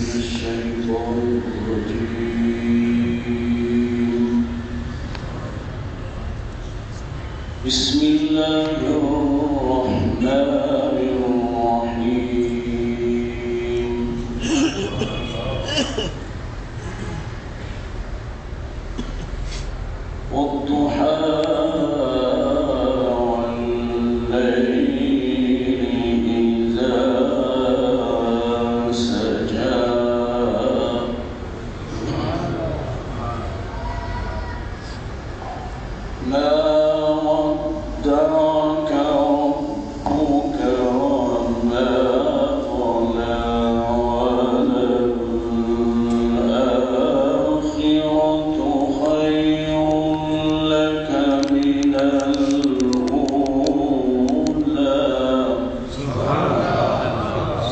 بسم الله الرحمن الرحيم والضحى والليل إذا سجى ما ودعك ربك وما قلى وللآخرة خير لك من الأولى. سبحان الله.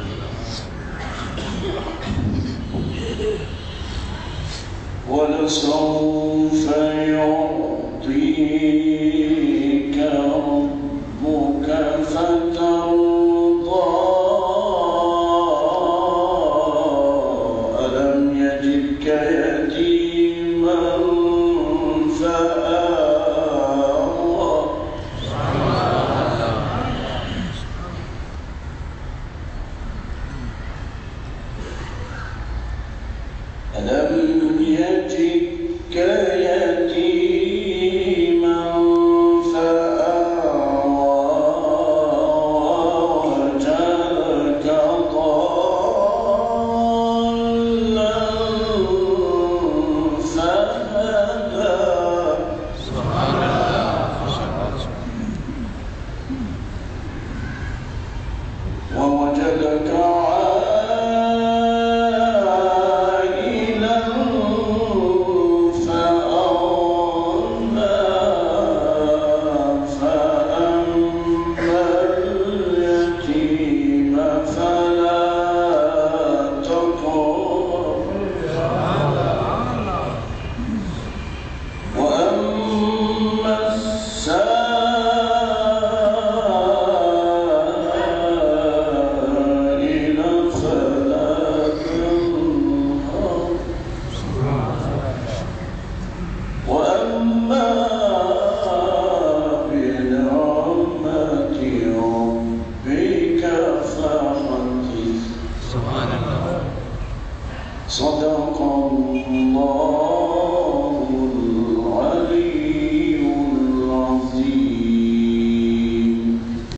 ولسوف يعطيك ربك فترضى ألم يجدك يتيما فآوى ألم يجدك يتيما فآوى ووجدك ضالا فهدى. سبحان الله. ووجدك صدق الله.